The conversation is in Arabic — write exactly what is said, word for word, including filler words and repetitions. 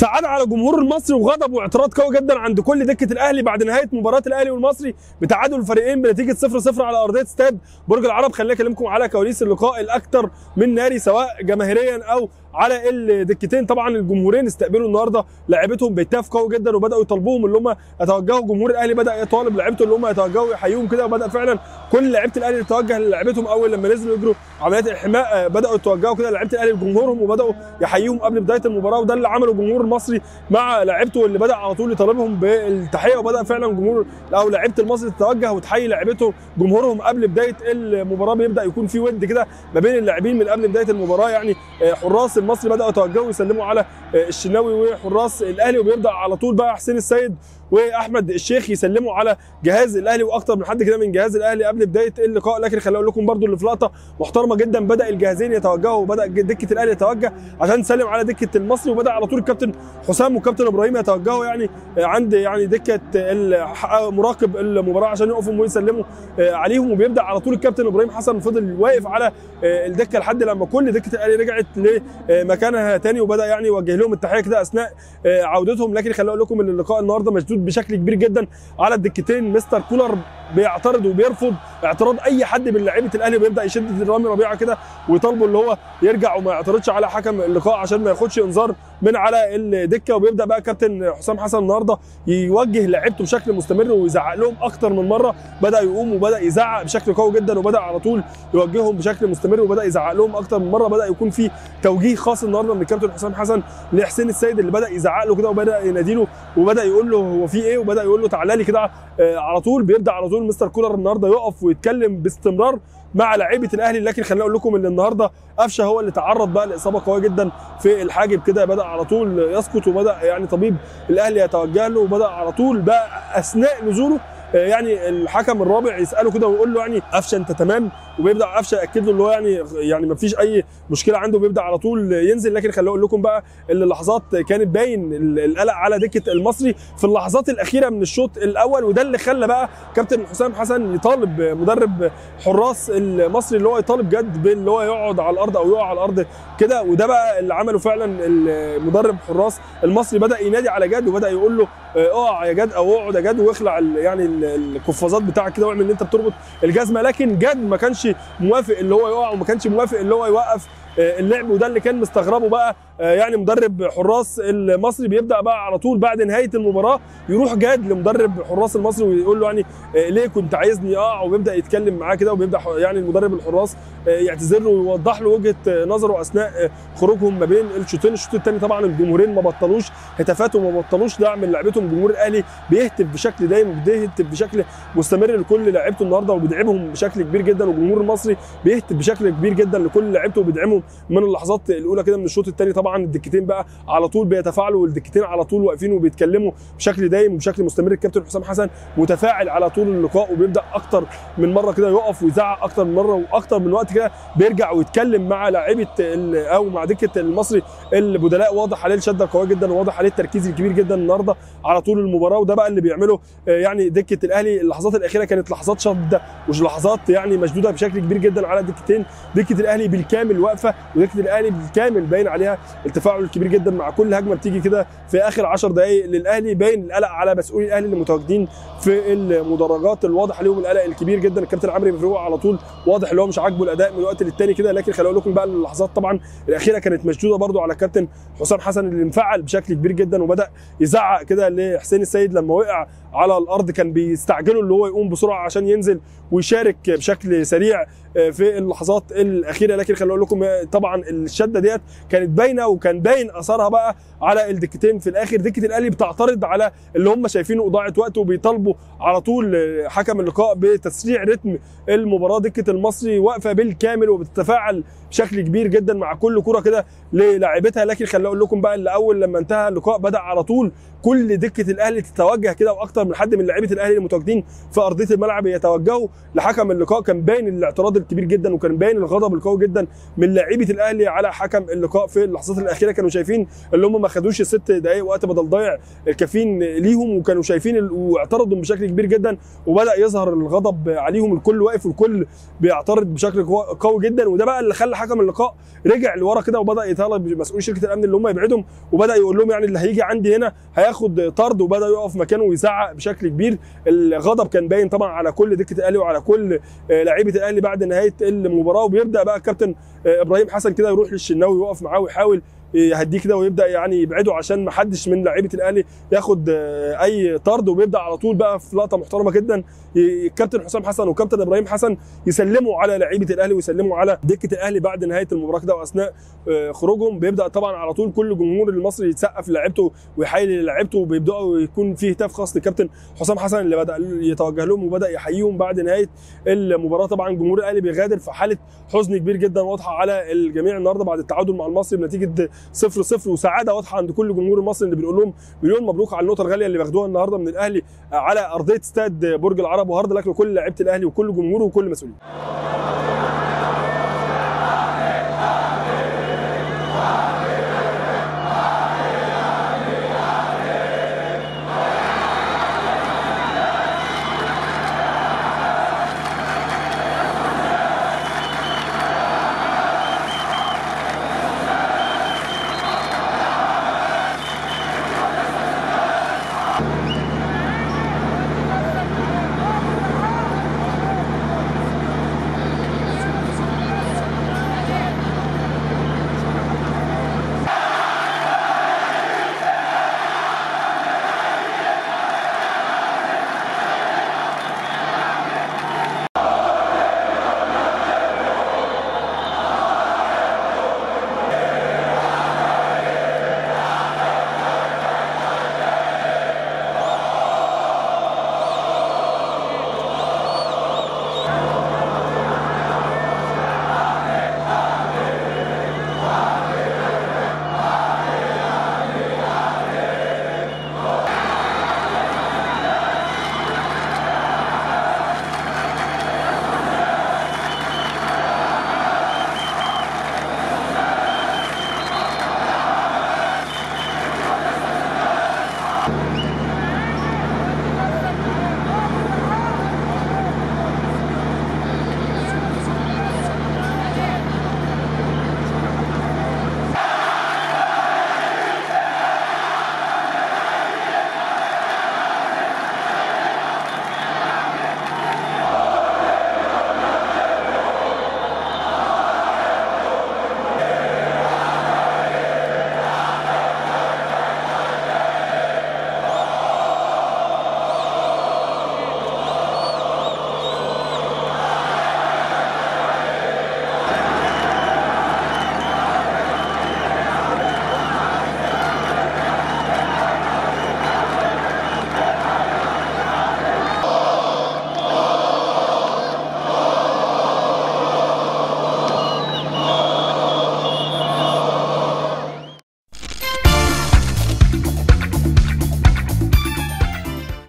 سعادة على جمهور المصري وغضب واعتراض قوي جدا عند كل دكة الاهلي بعد نهاية مباراة الاهلي والمصري بتعادل الفريقين بنتيجة صفر صفر على ارضية استاد برج العرب. خليني اكلمكم على كواليس اللقاء الاكثر من ناري سواء جماهيريا او على الدكتين. طبعا الجمهورين استقبلوا النهارده لاعيبتهم بهتاف قوي جدا وبداوا يطالبوهم اللي هم يتوجهوا. جمهور الاهلي بدا يطالب لاعيبته اللي هم يتوجهوا يحييهم كده، وبدا فعلا كل لعيبه الاهلي تتوجه للاعيبتهم اول لما نزلوا يجروا عمليات الحماء، بداوا يتوجهوا كده لعيبه الاهلي لجمهورهم وبداوا يحييهم قبل بدايه المباراه. وده اللي عمله الجمهور المصري مع لعيبته اللي بدا على طول يطالبهم بالتحيه، وبدا فعلا جمهور او لعيبه المصري تتوجه وتحيي لعيبتهم جمهورهم قبل بدايه المباراه. بيبدا يكون في ود كده ما بين اللاعبين من قبل بدايه المباراه. يعني حراس المصري بداوا يتوجهوا يسلموا على الشناوي وحراس الاهلي، وبيبدا على طول بقى حسين السيد واحمد الشيخ يسلموا على جهاز الاهلي واكتر من حد كده من جهاز الاهلي قبل بدايه اللقاء. لكن خليني اقول لكم برده اللي في لقطه محترمه جدا، بدا الجهازين يتوجهوا وبدا دكه الاهلي يتوجه عشان تسلم على دكه المصري، وبدا على طول الكابتن حسام والكابتن ابراهيم يتوجهوا يعني عند يعني دكه مراقب المباراه عشان يقفوا ويسلموا عليهم. وبيبدا على طول الكابتن ابراهيم حسن فضل واقف على الدكه لحد لما كل دكه الاهلي رجعت لمكانها تاني، وبدا يعني يوجه لهم التحيه كده اثناء عودتهم. لكن خليني اقول لكم ان اللقاء النهارده مشدود بشكل كبير جدا على الدكتين. مستر كولر بيعترض وبيرفض اعتراض اي حد من لعيبه الاهلي، وبيبدا يشد رامي ربيعه كده ويطالبه اللي هو يرجع وما يعترضش على حكم اللقاء عشان ما ياخدش انذار من على الدكه. وبيبدا بقى كابتن حسام حسن النهارده يوجه لعيبته بشكل مستمر ويزعق لهم اكتر من مره. بدا يقوم وبدا يزعق بشكل قوي جدا وبدا على طول يوجههم بشكل مستمر وبدا يزعق لهم اكتر من مره. بدا يكون في توجيه خاص النهارده من الكابتن حسام حسن لحسين السيد اللي بدا يزعق له كده وبدا يناديله وبدا يقول له هو في ايه، وبدا يقول له تعالى لي كده على طول. بيبدا على طول مستر كولر النهارده يقف ويتكلم باستمرار مع لعيبه الاهلي. لكن خليني اقول لكم ان النهارده قفشه هو اللي تعرض بقى لاصابه قويه جدا في الحاجب كده، بدا على طول يسقط وبدا يعني طبيب الاهلي يتوجه له، وبدا على طول بقى اثناء نزوله يعني الحكم الرابع يساله كده ويقول له يعني قفشه انت تمام، وبيبدا قفشه ياكد له اللي هو يعني يعني ما فيش اي مشكله عنده، وبيبدا على طول ينزل. لكن خليني اقول لكم بقى اللحظات كانت باين القلق على دكه المصري في اللحظات الاخيره من الشوط الاول، وده اللي خلى بقى كابتن حسام حسن يطالب مدرب حراس المصري اللي هو يطالب جد باللي هو يقعد على الارض او يقع على الارض كده. وده بقى اللي عمله فعلا المدرب حراس المصري، بدا ينادي على جد وبدا يقول له اقع يا جد او اقعد يا جد واخلع يعني القفازات بتاعك كده واعمل ان انت بتربط الجزمه. لكن جد ما كانش موافق اللي هو يقع وما كانش موافق اللي هو يوقف اللعب، وده اللي كان مستغربه بقى يعني مدرب حراس المصري. بيبدا بقى على طول بعد نهايه المباراه يروح جاد لمدرب حراس المصري ويقول له يعني ليه كنت عايزني اقع، وبيبدا يتكلم معاه كده وبيبدا يعني المدرب الحراس يعتذر له ويوضح له وجهه نظره اثناء خروجهم ما بين الشوطين. الشوط الثاني طبعا الجمهورين ما بطلوش هتافات وما بطلوش دعم من لعيبتهم. جمهور الاهلي بيهتف بشكل دايم وبيهتف بشكل مستمر لكل لعيبته النهارده وبيدعمهم بشكل كبير جدا، والجمهور المصري بيهتف بشكل كبير جدا لكل لعيبته وبيدعمهم من اللحظات الاولى كده من الشوط الثاني. طبعا الدكتين بقى على طول بيتفاعلوا والدكتين على طول واقفين وبيتكلموا بشكل دايم وبشكل مستمر. الكابتن حسام حسن متفاعل على طول اللقاء وبيبدا اكتر من مره كده يقف ويزعق اكتر من مره، واكتر من وقت كده بيرجع ويتكلم مع لاعيبه او مع دكه المصري البدلاء. واضح عليه الشده القويه جدا وواضح عليه التركيز الكبير جدا النهارده على طول المباراه، وده بقى اللي بيعمله يعني دكه الاهلي. اللحظات الاخيره كانت لحظات شده مش لحظات يعني مشدوده بشكل كبير جدا على الدكتين. دكه الاهلي بالكامل واقفه ودكه الاهلي بالكامل باين عليها التفاعل الكبير جدا مع كل هجمه بتيجي كده في اخر عشر دقائق للاهلي. باين القلق على مسؤولي الاهلي اللي متواجدين في المدرجات، الواضح عليهم القلق الكبير جدا. الكابتن عمرو مفروق على طول واضح اللي هو مش عاجبه الاداء من وقت للتاني كده. لكن خليني اقول لكم بقى اللحظات طبعا الاخيره كانت مشدوده برده على الكابتن حسام حسن اللي انفعل بشكل كبير جدا وبدا يزعق كده لحسين السيد لما وقع على الارض. كان بيستعجلوا اللي هو يقوم بسرعه عشان ينزل ويشارك بشكل سريع في اللحظات الاخيره. لكن خليني اقول لكم طبعا الشده ديت كانت باينه وكان باين اثرها بقى على الدكتين في الاخر. دكه الاهلي بتعترض على اللي هم شايفينه اضاعه وقت وبيطالبوا على طول حكم اللقاء بتسريع رتم المباراه. دكه المصري واقفه بالكامل وبتتفاعل بشكل كبير جدا مع كل كره كده للاعيبتها. لكن خليني اقول لكم بقى اللي اول لما انتهى اللقاء بدا على طول كل دكه الاهلي تتوجه كده، واكتر من حد من لاعيبه الاهلي المتواجدين في ارضيه الملعب يتوجهوا لحكم اللقاء. كان باين الاعتراض كبير جدا، وكان باين الغضب القوي جدا من لاعيبه الاهلي على حكم اللقاء في اللحظات الاخيره. كانوا شايفين اللي هم ما خدوش الست دقائق وقت بدل ضايع الكافيين ليهم، وكانوا شايفين واعترضوا بشكل كبير جدا، وبدا يظهر الغضب عليهم، الكل واقف والكل بيعترض بشكل قوي جدا. وده بقى اللي خلى حكم اللقاء رجع لورا كده وبدا يطالب مسؤول شركه الامن اللي هم يبعدهم، وبدا يقول لهم يعني اللي هيجي عندي هنا هياخد طرد، وبدا يقف مكانه ويزعق بشكل كبير. الغضب كان باين طبعا على كل دكه الاهلي وعلى كل لعيبه الاهلي بعد نهايه المباراه. وبيبدا بقى الكابتن ابراهيم حسن كده يروح للشناوي ويقف معاه ويحاول يهديه كده، ويبدا يعني يبعده عشان ما حدش من لعيبه الاهلي ياخد اي طرد. وبيبدا على طول بقى في لقطه محترمه جدا الكابتن حسام حسن والكابتن ابراهيم حسن يسلموا على لعيبه الاهلي ويسلموا على دكه الاهلي بعد نهايه المباراه كده. واثناء خروجهم بيبدا طبعا على طول كل الجمهور المصري يتسقف للاعيبته ويحيي للاعيبته، وبيبداوا يكون في هتاف خاص للكابتن حسام حسن اللي بدا يتوجه لهم وبدا يحييهم بعد نهايه المباراه. طبعا جمهور الاهلي بيغادر في حاله حزن كبير جدا واضحه على الجميع النهارده بعد التعادل مع المصري بنتيجه صفر صفر، وسعاده واضحه عند كل جمهور المصري اللي بنقول لهم مليون مبروك على النقطه الغاليه اللي بياخدوها النهارده من الاهلي على ارضيه استاد برج العرب. وهارد لك لكل لعيبه الاهلي وكل جمهوره وكل مسؤولين.